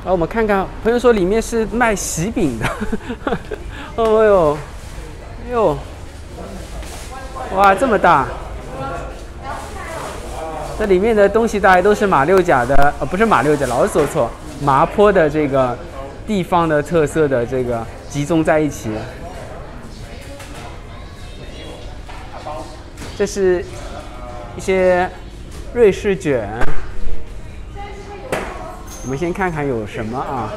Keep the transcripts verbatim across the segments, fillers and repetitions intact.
后我们看看，朋友说里面是卖喜饼的。哦呦，哎呦，哇，这么大！这里面的东西大概都是马六甲的，呃，不是马六甲，老是说错，麻坡的这个地方的特色的这个集中在一起。这是一些瑞士卷，我们先看看有什么啊。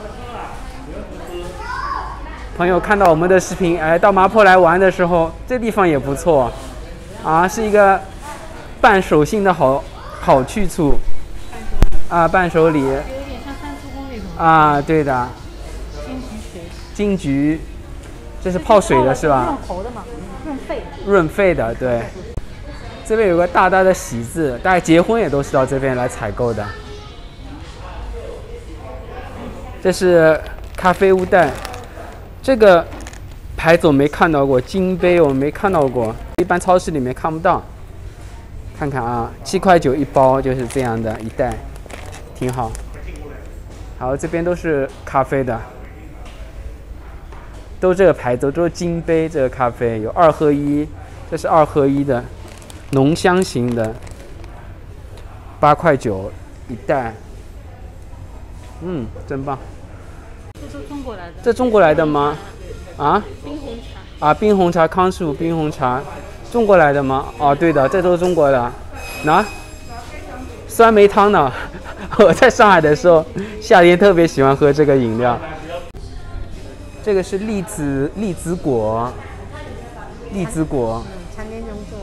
朋友看到我们的视频，哎，到麻坡来玩的时候，这地方也不错，啊，是一个伴手信的好好去处。啊，伴手礼。有点像三叔公那种。 啊，对的。 金桔水。 金桔，这是泡水的是吧？ 润喉的嘛，润肺。 润肺的，对。这边有个大大的喜字，大概结婚也都是到这边来采购的。这是咖啡屋袋，这个牌子我没看到过，金杯我没看到过，一般超市里面看不到。看看啊，七块九一包，就是这样的一袋，挺好。好，这边都是咖啡的，都这个牌子，都是金杯这个咖啡，有二合一，这是二合一的。浓香型的，八块九一袋，嗯，真棒。 这是中国来的。 这中国来的吗？啊？ 冰红茶。 啊，冰红茶，康师傅冰红茶，中国来的吗？哦，对的，这都是中国的。那、啊、酸梅汤呢？我在上海的时候，夏天特别喜欢喝这个饮料。这个是栗子栗子果，栗子果。 常年荣做的。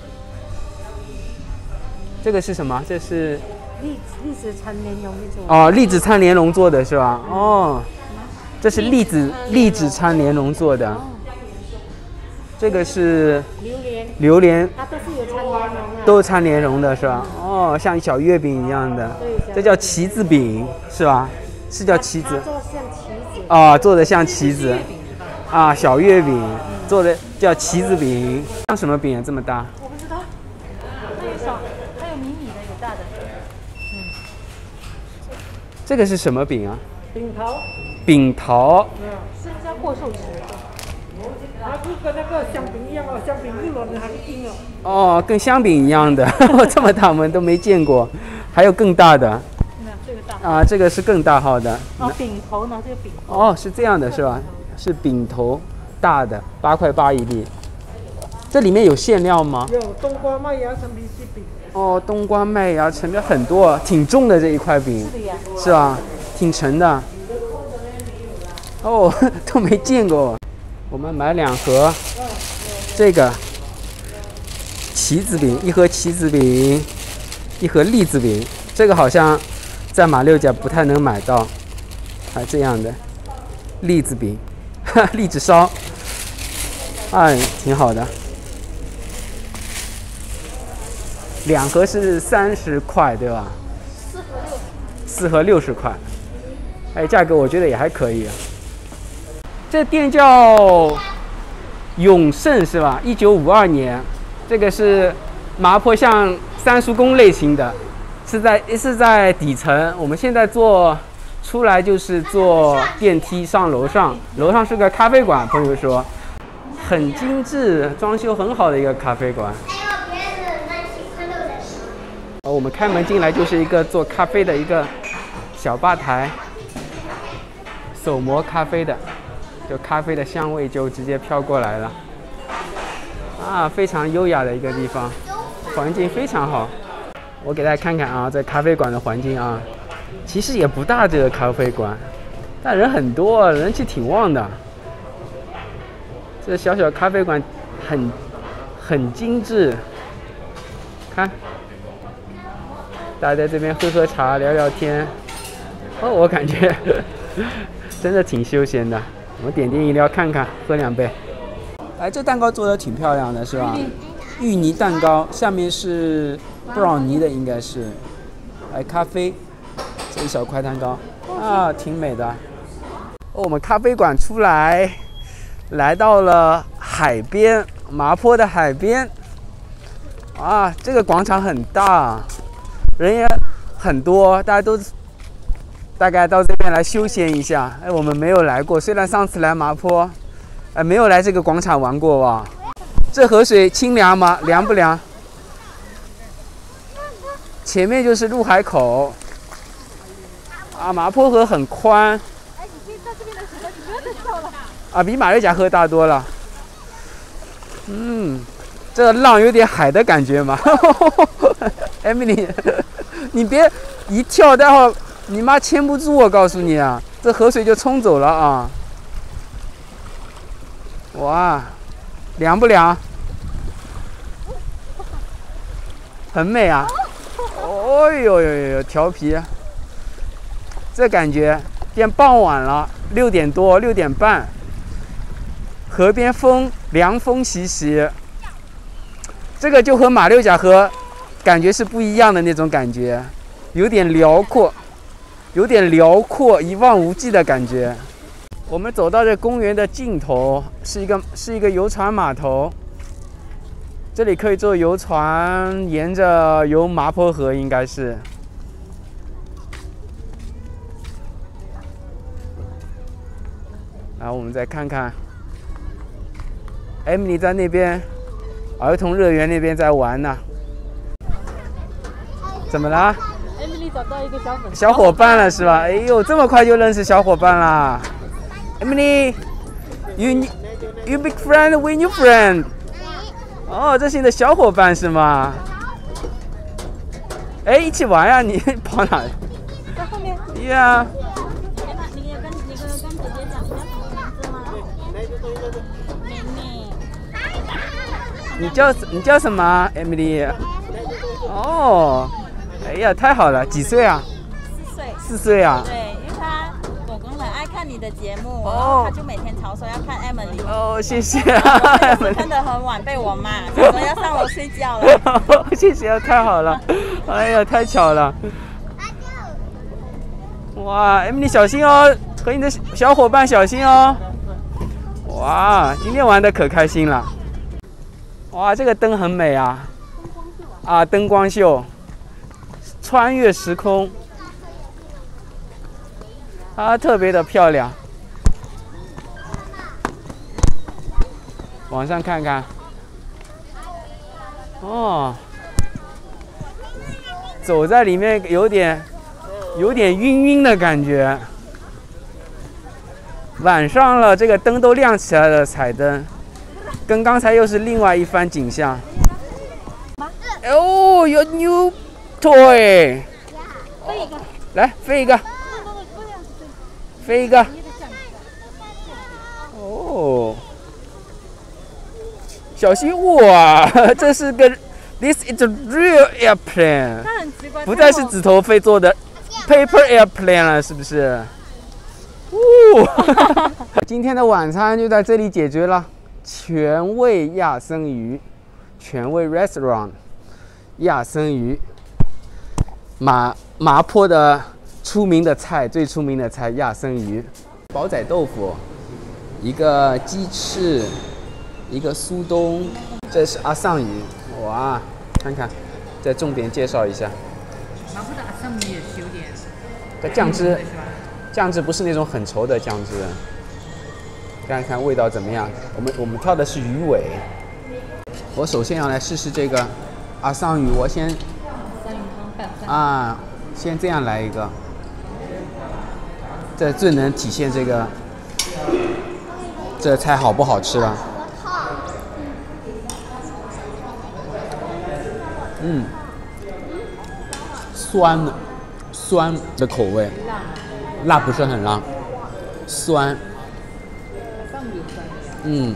这个是什么？这是栗栗子参莲蓉做的。 哦，栗子参莲蓉做的是吧？哦，这是栗子栗子参莲蓉做的。这个是榴莲， 榴莲， 它都是有参莲蓉的， 都是参莲蓉的是吧？哦，像小月饼一样的，这叫旗子饼是吧？是叫旗子。 做像旗子。 啊，做的像旗子。啊，小月饼做的叫旗子饼，像什么饼啊？这么大？ 我不知道，它有小，它有迷你的，有大的。嗯。 这个是什么饼啊？ 饼桃。 饼桃。 嗯，生姜过寿司。它是跟那个香饼一样哦，香饼是软的还是硬的？ 哦，跟香饼一样的，这么大我们都没见过，还有更大的。 那这个大。 啊，这个是更大号的。 哦，饼头呢？这个饼头。 哦，是这样的，是吧？是饼头，大的，八块八一粒。这里面有馅料吗？ 有冬瓜、麦芽、陈皮鸡饼。 哦，冬瓜、麦芽、陈皮很多，挺重的这一块饼。 是的呀。 是吧？挺沉的。哦，都没见过。我们买两盒，这个旗子饼，一盒旗子饼，一盒栗子饼。这个好像在马六甲不太能买到，还这样的栗子饼，栗子烧，哎，挺好的。两盒是三十块，对吧？四盒六。四盒六十块，哎，价格我觉得也还可以。这店叫永盛是吧？一九五二年，这个是麻坡像三叔公类型的，是在是在底层。我们现在坐出来就是坐电梯上楼上，楼上是个咖啡馆，朋友说很精致，装修很好的一个咖啡馆。呃，我们开门进来就是一个做咖啡的一个小吧台，手磨咖啡的。就咖啡的香味就直接飘过来了，啊，非常优雅的一个地方，环境非常好。我给大家看看啊，这咖啡馆的环境啊，其实也不大，这个咖啡馆，但人很多，人气挺旺的。这小小咖啡馆很很精致，看，大家在这边喝喝茶、聊聊天，哦，我感觉真的挺休闲的。我们点点饮料看看，喝两杯。哎，这蛋糕做的挺漂亮的，是吧？嗯、芋泥蛋糕，下面是布朗尼的，应该是。哎，咖啡，这一小块蛋糕啊，挺美的。哦，我们咖啡馆出来，来到了海边，麻坡的海边。啊，这个广场很大，人也很多，大家都大概到这边来休闲一下。哎，我们没有来过，虽然上次来麻坡，哎，没有来这个广场玩过哇。这河水清凉吗？凉不凉？前面就是入海口。啊，麻坡河很宽。 哎，你可以在这边的时候，你不要再笑了。 啊，比马六甲河大多了。嗯，这个浪有点海的感觉嘛。Emily， 你别一跳，待会儿你妈牵不住，我告诉你啊，这河水就冲走了啊。哇，凉不凉？很美啊。哦呦呦呦，调皮。这感觉变傍晚了，六点多，六点半，河边风凉风习习，这个就和马六甲河感觉是不一样的那种感觉，有点辽阔，有点辽阔，一望无际的感觉。我们走到这公园的尽头，是一个是一个游船码头，这里可以坐游船，沿着游麻坡河，应该是。然后我们再看看 ，Emily 在那边儿童乐园那边在玩呢。怎么了 ？Emily 找到一个小粉小伙伴了是吧？哎呦，这么快就认识小伙伴啦 ！Emily，you you big friend with new friend。哦，这是你的小伙伴是吗？哎，一起玩呀！你跑哪？ 在后面。 对呀。 你跟你跟跟姐姐讲你叫什么名字吗？妹妹。 你叫你叫什么 ，Emily？ 哦，哎呀，太好了，几岁啊？ 四岁。 四岁啊？ 对，因为他狗狗很爱看你的节目，然哦后他就每天吵说要看 Emily。 哦，谢谢啊看得很晚被我骂，说要上楼睡觉了。 谢谢啊，太好了，哎呀，太巧了。哇 ，Emily 小心哦，和你的小伙伴小心哦。哇，今天玩的可开心了。哇，这个灯很美啊。啊，灯光秀，穿越时空，啊，特别的漂亮。往上看看，哦，走在里面有点有点晕晕的感觉。晚上了，这个灯都亮起来了，彩灯，跟刚才又是另外一番景象。哦，有 new toy， 飞一个， 来飞一个，飞一个。哦，小心哇！这是个 ，this is a real airplane， 它很奇怪， 不再是纸头飞做的 paper airplane 了，是不是？哦，今天的晚餐就在这里解决了，全味亚生鱼，全味 restaurant。亚生鱼，麻麻坡的出名的菜，最出名的菜亚生鱼，煲仔豆腐，一个鸡翅，一个苏东，这是阿桑鱼，哇，看看，再重点介绍一下。 麻坡的阿桑鱼也是有点， 这酱汁，酱汁不是那种很稠的酱汁，看看味道怎么样。我们我们挑的是鱼尾，我首先要来试试这个。阿桑鱼，我先啊，先这样来一个，这最能体现这个这菜好不好吃了。嗯，酸的，酸的口味，辣不是很辣，酸。嗯，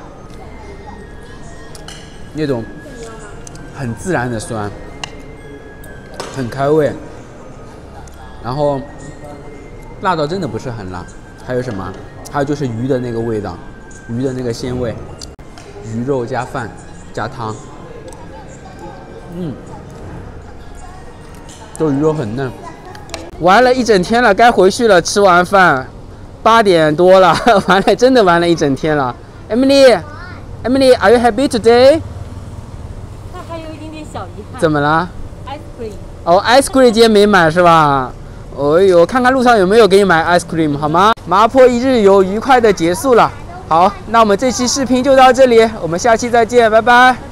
那种。很自然的酸，很开胃，然后辣到真的不是很辣。还有什么？还有就是鱼的那个味道，鱼的那个鲜味，鱼肉加饭加汤，嗯，这鱼肉很嫩。玩了一整天了，该回去了。吃完饭，八点多了，玩了真的玩了一整天了。Emily，Emily，Are you happy today？ 小遗憾。 怎么了 ？ice cream。 哦 ，ice cream 今天没买是吧？ 哎呦，看看路上有没有给你买 ice cream 好吗？麻坡一日游愉快的结束了。好，那我们这期视频就到这里，我们下期再见，拜拜。